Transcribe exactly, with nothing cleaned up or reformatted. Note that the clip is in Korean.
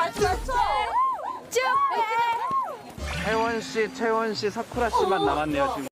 맞춰 맞춰. 태원 씨, 태원 씨, 사쿠라 씨만 남았네요 지금.